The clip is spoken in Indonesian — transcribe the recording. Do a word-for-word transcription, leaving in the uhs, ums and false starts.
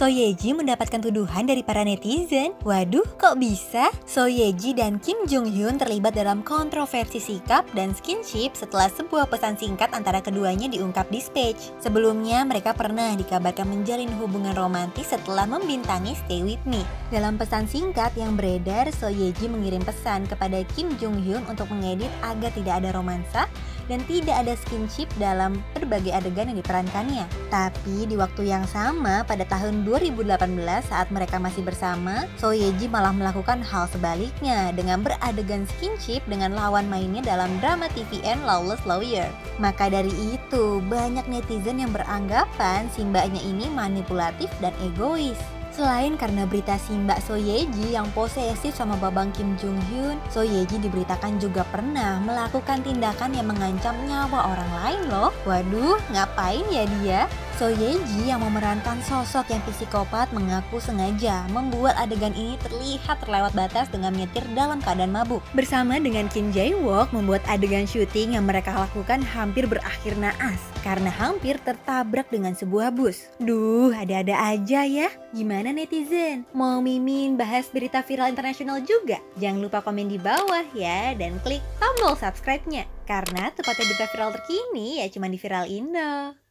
So Ye Ji mendapatkan tuduhan dari para netizen. Waduh, kok bisa? So Ye Ji dan Kim Jong Hyun terlibat dalam kontroversi sikap dan skinship setelah sebuah pesan singkat antara keduanya diungkap di stage. Sebelumnya, mereka pernah dikabarkan menjalin hubungan romantis setelah membintangi Stay With Me. Dalam pesan singkat yang beredar, So Ye Ji mengirim pesan kepada Kim Jong Hyun untuk mengedit agar tidak ada romansa dan tidak ada skinship dalam berbagai adegan yang diperankannya. Tapi di waktu yang sama, pada tahun dua ribu delapan belas saat mereka masih bersama, So Ye Ji malah melakukan hal sebaliknya dengan beradegan skinship dengan lawan mainnya dalam drama T V N Lawless Lawyer. Maka dari itu, banyak netizen yang beranggapan si mbaknya ini manipulatif dan egois. Selain karena berita si Mbak So Ye Ji yang posesif sama babang Kim Jong Hyun, So Ye Ji diberitakan juga pernah melakukan tindakan yang mengancam nyawa orang lain loh. Waduh, ngapain ya dia? So Ye Ji yang memerankan sosok yang psikopat mengaku sengaja membuat adegan ini terlihat terlewat batas dengan menyetir dalam keadaan mabuk. Bersama dengan Kim Jae Wook membuat adegan syuting yang mereka lakukan hampir berakhir naas karena hampir tertabrak dengan sebuah bus. Duh, ada-ada aja ya. Gimana netizen? Mau Mimin bahas berita viral internasional juga? Jangan lupa komen di bawah ya dan klik tombol subscribe-nya. Karena tepatnya berita viral terkini ya cuma di Viral Indo.